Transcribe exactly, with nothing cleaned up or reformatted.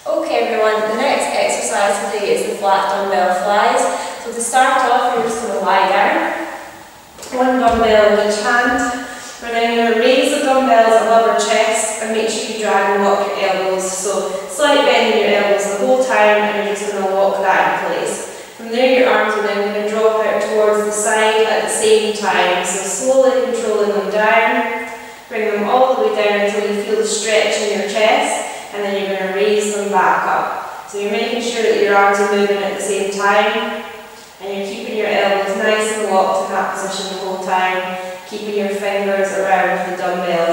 Okay everyone, the next exercise today is the flat dumbbell flies. So to start off, you're just going to lie down, one dumbbell in each hand. We're then going to raise the dumbbells above our chest and make sure you drag and walk your elbows. So slight bend in your elbows the whole time, and you're just going to walk that in place. From there your arms are then going to drop out towards the side at the same time. So slowly controlling them down, bring them all the way down until you feel the stretch in your chest. And then you're going to raise them back up. So you're making sure that your arms are moving at the same time, and you're keeping your elbows nice and locked in that position the whole time, keeping your fingers around the dumbbell